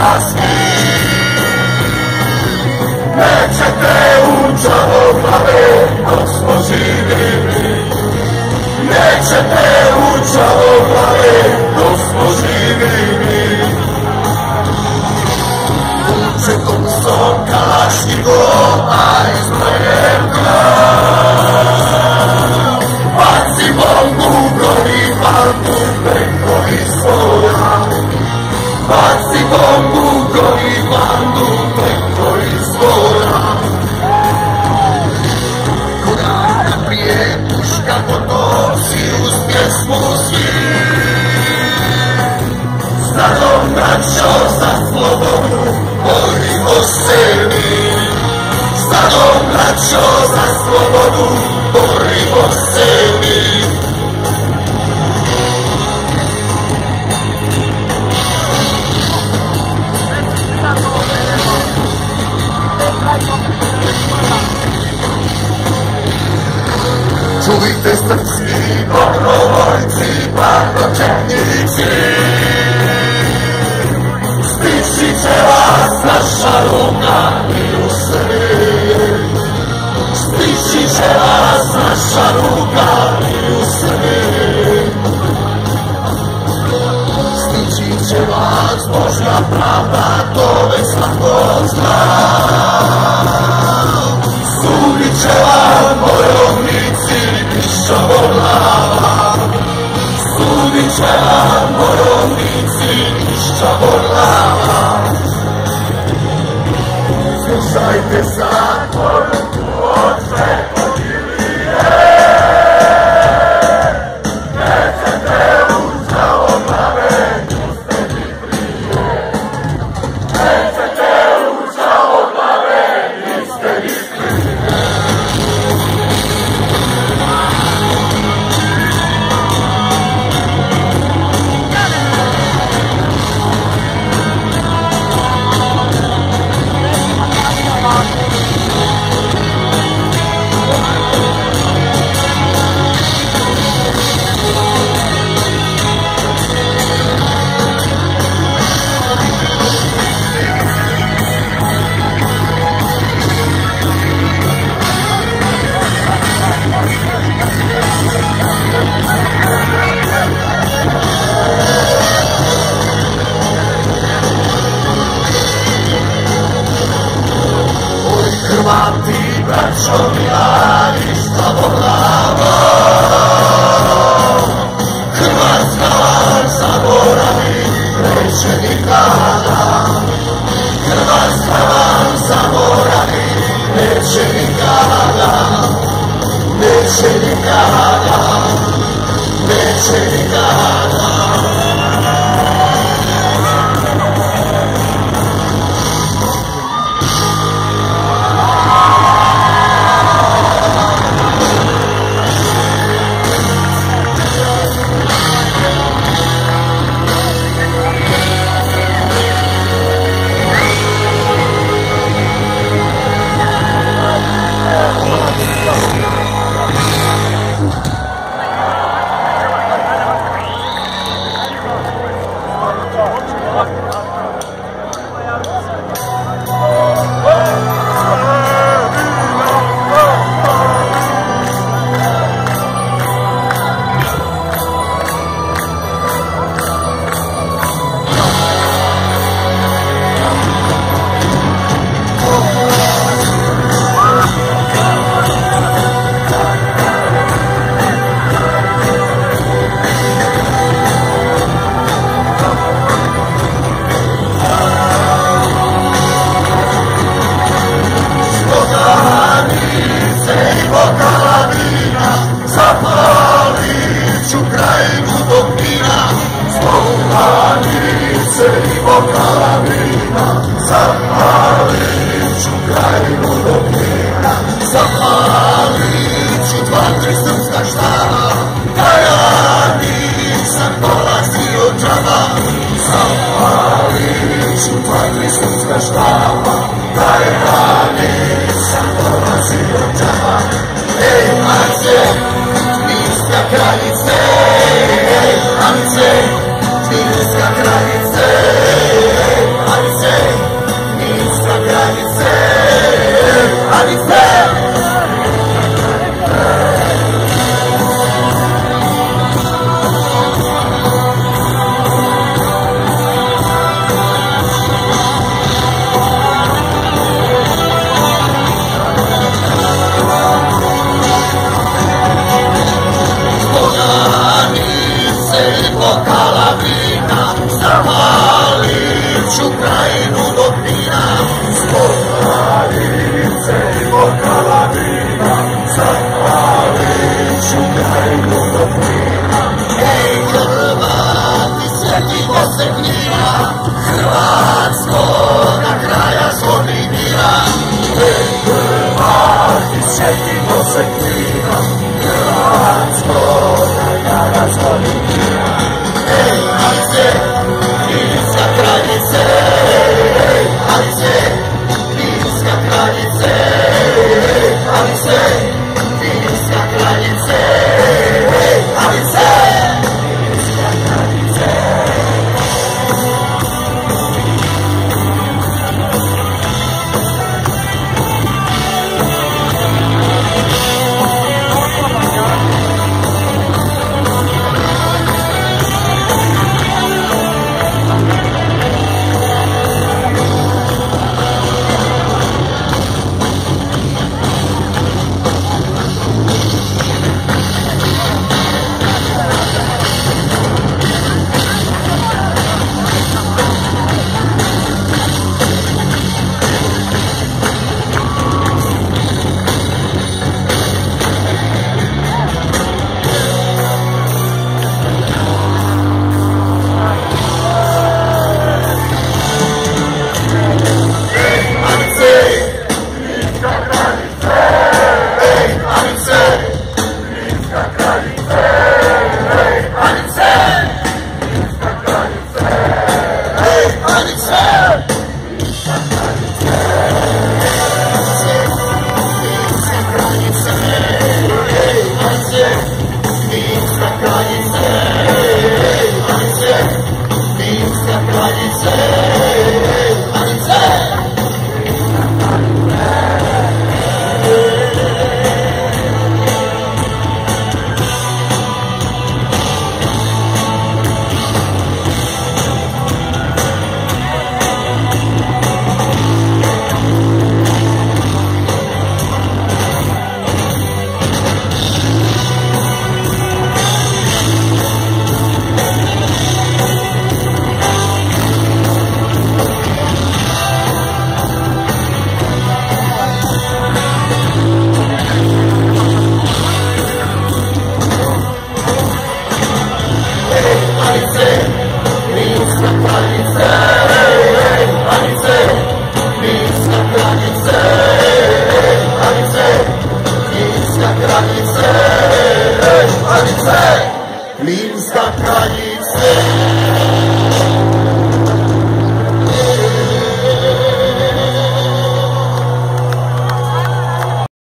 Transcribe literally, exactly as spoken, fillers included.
łaski. Nećete u čavoglave dok smo živi. Nećete u čavoglave dok smo živi. Vučetom som kalašnjikova izbrojen kraj. Baci bombu, gori bandu preko izvora. Baci bombu, gori bandu preko izvora. Korak naprijed, puška ponosi uz pjesmu svi. Stadom braćo za slobodu, borimo se mi. Stadom braćo za slobodu, borimo se mi. Čujte srpski dobrovoljci, bardočetnici. Stići će vas naša ruka i u Srbiji. Stići će vas naša ruka i u Srbiji. Stići će vas Božja pravda, to već svako zna. Sudit će vam bojovnici Piščavorlava. Sudit će vam bojovnici Piščavorlava. Slušajte zakon od Čekotilije. Nećete u čavoglave uspjeti prije. Nećete u čavoglave uspjeti prije. Hrvati, braćo mila, ništa Boglava. Hrvatska zaboravi neće nikada. Hrvatska zaboravi neće nikada. Neće nikada. Neće nikada. Kraljice, Finska kraljice, našu krajinu do dna. Zbog kraljice i bokala vina, zahvalit ću krajinu do dna. Ej, Hrvati, sjetimo se Knina, Hrvatskoga kraja zgodnih dina. Ej, Hrvati, sjetimo se Knina, Hrvatskoga kraja zgodnih dina. Ej, Alice, Kninska kraljice, ej, Alice, Kninska kraljice, ej, Alice, Kninska kraljice, ej, Alice, Kninska kraljice. Kninska kraljice,